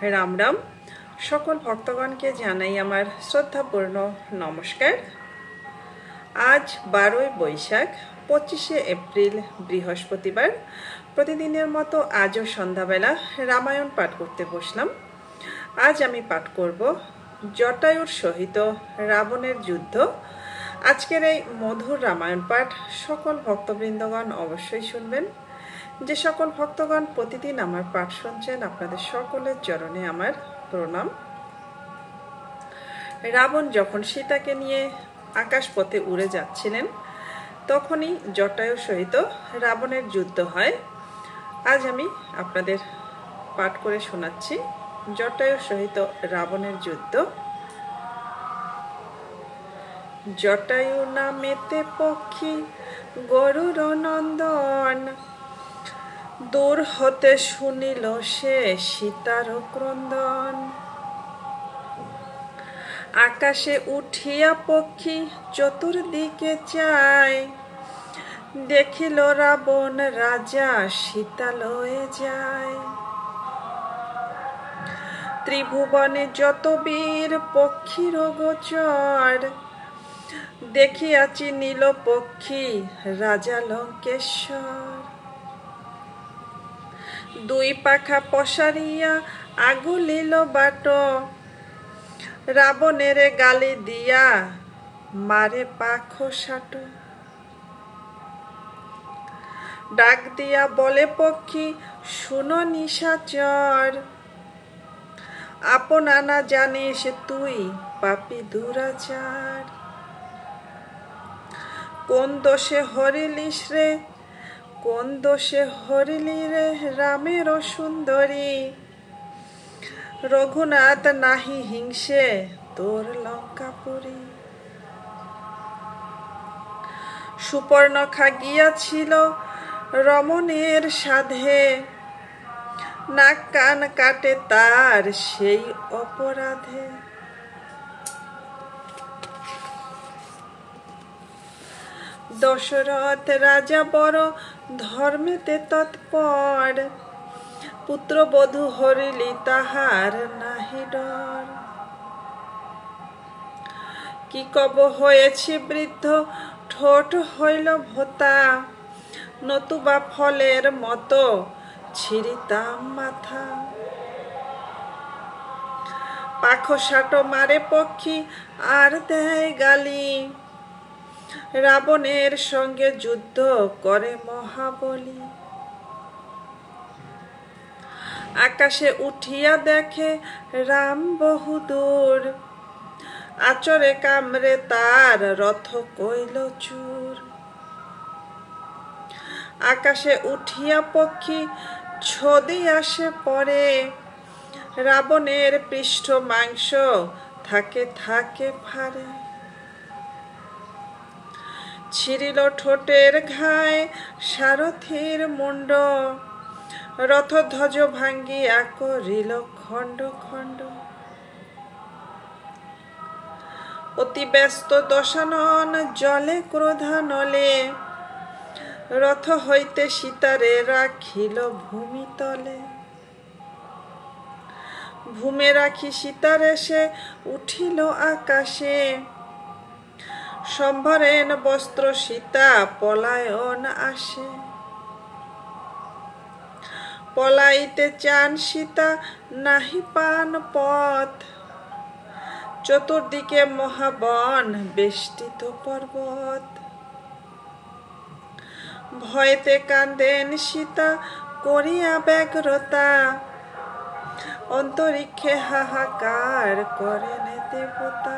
রাম রাম। সকল ভক্তগণকে জানাই আমার শ্রদ্ধাপূর্ণ নমস্কার। আজ 12ই বৈশাখ 25শে এপ্রিল বৃহস্পতিবার। প্রতিদিনের মতো আজও সন্ধ্যাবেলা রামায়ণ পাঠ করতে বসলাম। আজ আমি পাঠ করব জটায়ুর সহিত রাবণের যুদ্ধ। আজকের এই মধুর রামায়ণ পাঠ সকল ভক্তবৃন্দগণ অবশ্যই শুনবেন। যে সকল ভক্তগণ প্রতিদিন আমার পাঠ শুনছেন, আপনাদের সকলের চরণে আমার প্রণাম। রাবণ যখন সীতাকে নিয়ে আকাশপথে উড়ে যাচ্ছিলেন, তখনই জটায়ুর সহিত রাবণের যুদ্ধ হয়। আজ আমি আপনাদের পাঠ করে শোনাচ্ছি জটায়ুর সহিত রাবণের যুদ্ধ। জটায়ু নামেতে পক্ষী গরুর নন্দন, দূর হতে শুনিল সে সীতার ক্রন্দন। আকাশে উঠিয়া পক্ষী চতুর্দিকে চায়, দেখিল রাবণ রাজা সীতা লয়ে যায়। ত্রিভুবনে যত বীর পক্ষীর গোচর, দেখিয়াছি নীল পক্ষী রাজা লঙ্কেশ্বর। দুই পাখা পসারিয়া আগুলিল বাট, রাবণের গালি দিয়া মারে পাখো সাট। ডাক দিয়া বলে পক্ষী শুনো নিশাচর, আপনা না জানিস তুই পাপী দুরাচার। কোন দোষে হরিলিস রে, কোন দোষে হরিলি রে রামের সুন্দরী। রঘুনাথ নাহি হিংসে তোর লঙ্কাপুরী। সুপর্ণখা গিয়াছিল রমণের সাধে, নাক কান কাটে তার সেই অপরাধে। দশরথ রাজা বড় ধর্মেতে তৎপর, পুত্রবধূ হরিলি তাহার নাহি ডর। কি কব হয়েছে বৃদ্ধ ঠোঁট হইল ভোতা, নতুবা ফলের মতো ছিঁড়িতাম মাথা। পাখো সাটো মারে পক্ষী আর দেয় গালি, রাবণের সঙ্গে যুদ্ধ করে মহাবলী। আকাশে উঠিয়া দেখে রাম বহুদূর, আচরে কামড়ে তার রথ কইল চুর। আকাশে উঠিয়া পক্ষী ছদি আসে পরে, রাবণের পৃষ্ঠ মাংস থাকে থাকে ফারে। ছিঁড়িল ঠোঁটের ঘায়ে সারথীর মুন্ড, রথধ্বজ ভাঙ্গিয়া করিল খণ্ড খণ্ড। অতি ব্যস্ত দশানন জলে ক্রোধানলে, রথ হইতে সীতারে রাখিল ভূমিতলে। ভূমে রাখি সীতারে সে উঠিল আকাশে, সম্ভরেন বস্ত্র সীতা পলায়ন আসে। পলাইতে চান সীতা নাহি পান পথ, চতুর্দিকে মহাবন বেষ্টিত পর্বত। ভয়েতে কান্দেন সীতা করিয়া ব্যগ্রতা, অন্তরিক্ষে হাহাকার করেন দেবতা।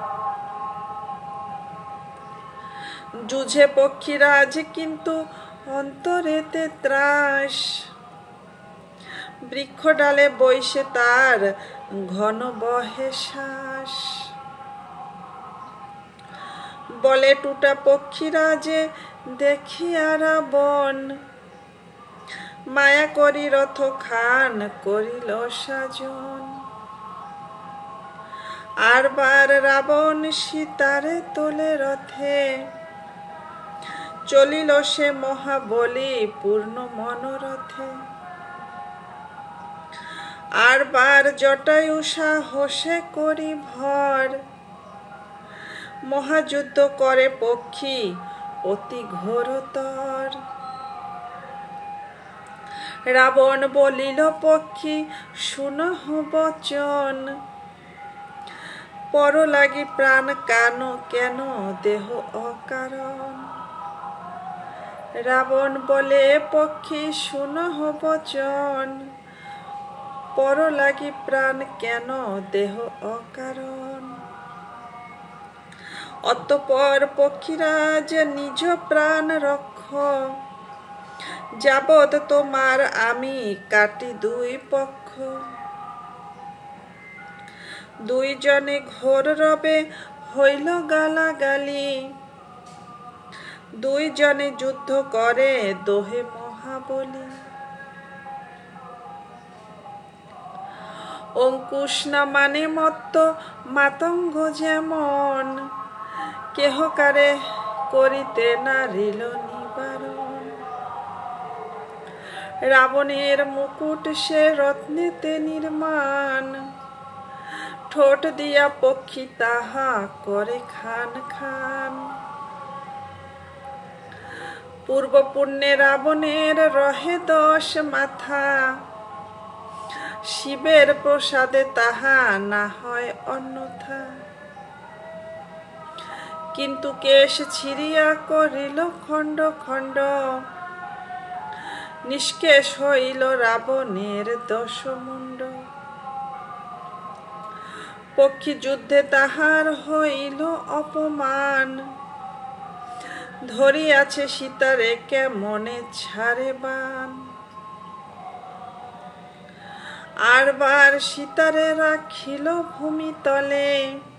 যুঝে পক্ষীরাজ কিন্তু অন্তরেতে ত্রাস, বৃক্ষ ডালে বইসে তার ঘন বহে শ্বাস। বলে টুটা পক্ষীরাজে দেখিয়া রাবণ, মায়া করি রথ খান করিল সাজন। আরবার রাবণ সীতারে তোলে রথে, চলিল সে মহাবলী পূর্ণ মনোরথে। আর বার জটায়ু সাহসে করি ভর, মহাযুদ্ধ করে পক্ষী অতি ঘোরতর। রাবণ বলিল পক্ষী শুনহ বচন, পর লাগি প্রাণ কেন কেন দেহ অকারণ। রাবণ বলে পক্ষী শুনহ বচন, পর লাগি প্রাণ কেন দেহ অকারণ। অতঃপর পক্ষীরাজ নিজ প্রাণ রক্ষ, যাবৎ তোমার আমি কাটি দুই পক্ষ। দুইজনে ঘোর রবে হইল গালাগালি, দুইজনে যুদ্ধ করে দোহে মহাবলী। অঙ্কুশ না মানে মত্ত মাতঙ্গ যেমন, কেহ কারে করিতে নারিল নিবারণ। রাবণের মুকুট সে রত্নেতে নির্মাণ, ঠোঁট দিয়া পক্ষী তাহা করে খান খান। পূর্ব পুণ্যে রাবণের রহে 10 মাথা, শিবের প্রসাদে তাহা না হয় অন্যথা। কিন্তু কেশ ছিঁড়িয়া করিল খণ্ড খণ্ড, নিষ্কেশ হইল রাবণের 10 মুণ্ড। পক্ষী যুদ্ধে তাহার হইল অপমান, ধরিয়াছে সীতারে কেমনে ছাড়ে বান। আরবার সীতারে রাখিল ভূমিতলে,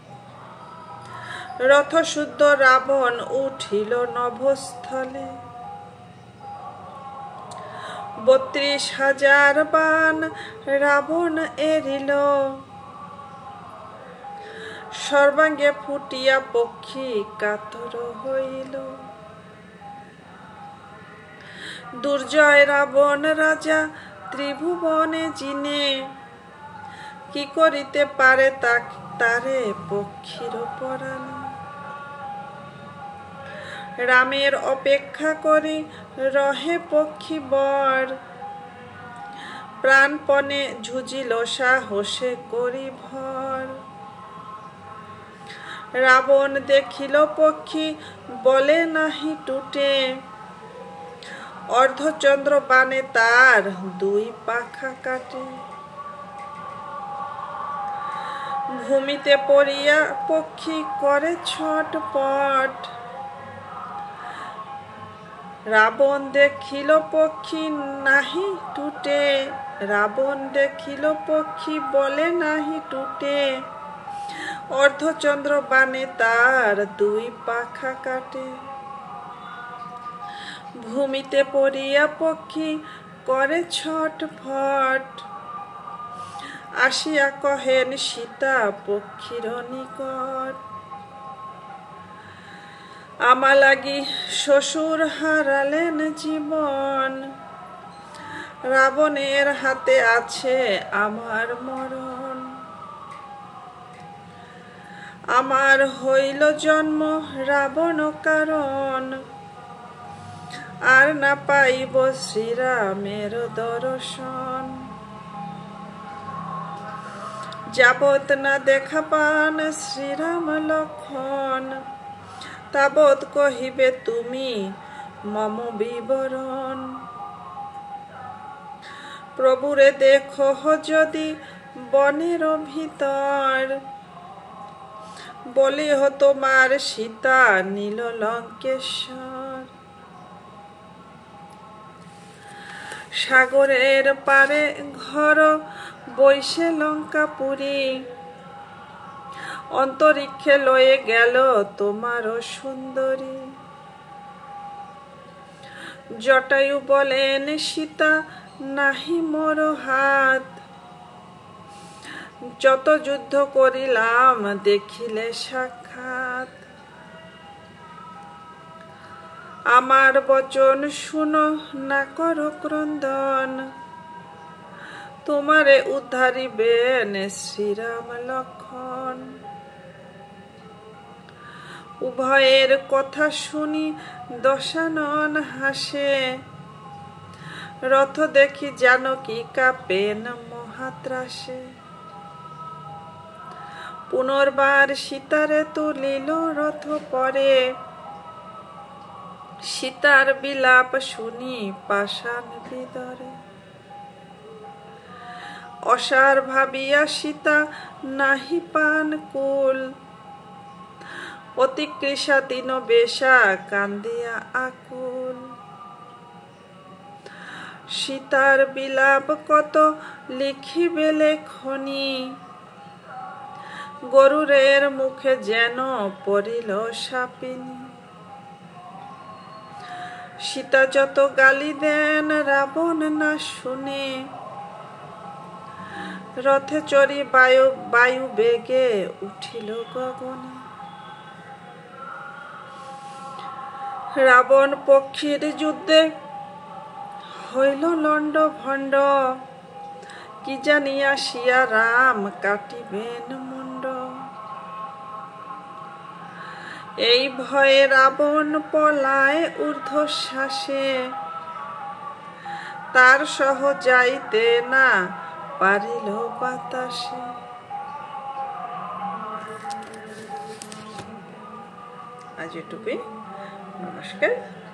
রথশুদ্ধ রাবণ উঠিল নভস্থলে। 32,000 বাণ রাবণ এরিল, সর্বাঙ্গে ফুটিয়া পক্ষী কাতর হইল। দুর্জয় রাবণ রাজা ত্রিভুবনে জিনে, কি করিতে পারে তারে পক্ষীর পরাণে। রামের অপেক্ষা করি রহে পক্ষী বর, প্রাণপণে ঝুঁজিল সাহসে করি ভর। রাবণ দেখিল পক্ষী বলে নাহি টুটে, অর্ধচন্দ্র বাণে তার 2 পাখা কাটে। ভূমিতে পড়িয়া পক্ষী করে ছটপট, রাবণ দেখিল পক্ষী নাহি টুটে। রাবণ দেখিল পক্ষী বলে নাহি টুটে, অর্ধচন্দ্র বাণে তার 2 পাখা কাটে। ভূমিতে পড়িয়া পক্ষী করে ছটফট, আসিয়া কহেন সীতা পক্ষীর নিকট। আমা লাগি শ্বশুর হারালেন জীবন, রাবণের হাতে আছে আমার মরণ। আমার হইল জন্ম রাবণ কারণ, আর না পাইব শ্রীরামের দর্শন। যাবৎ না দেখা পান শ্রীরাম লক্ষণ, তাবৎ কহিবে তুমি মম বিবরণ। প্রভুরে দেখো যদি বনের ভিতর, বলি তোমার সীতা নীল লঙ্কেশ্বর। সাগরের পারে ঘর বৈশে লঙ্কাপুরী, অন্তরিক্ষে লয়ে গেল তোমার সুন্দরী। জটায়ু বলেন সীতা নাহি মোর হাত, যত যুদ্ধ করিলাম দেখিলে সাক্ষাৎ। আমার বচন শুনো না করো ক্রন্দন, তোমারে উদ্ধারিবেন শ্রীরাম লক্ষণ। উভয়ের কথা শুনি দশানন হাসে, রথ দেখি জানকী কাঁপেন মহাত্রাসে। পুনর্বার সীতারে তুলিল রথ পরে, সীতার বিলাপ শুনি পাষাণ হৃদরে। অসার ভাবিয়া সীতা নাহি পান কুল, অতিকৃষা দীন বেশা কান্দিয়া আকুল। সীতার বিলাপ কত লিখিবে লেখনি, গরুরের মুখে যেন পড়িল শাপিনী। সীতা যত গালি দেন রাবণ না শুনে, রথে চড়ি বায়ু বেগে উঠিল গগনে। রাবণ পক্ষীর যুদ্ধে হইল লণ্ড ভণ্ড, কি জানিয়া সিয়া রাম কাটিবেন মুণ্ড। এই ভয়ে রাবণ পলায় ঊর্ধ্বশ্বাসে, তার সহ যাইতে না পারিল বাতাসে। আজ এটুকুই, নমস্কার।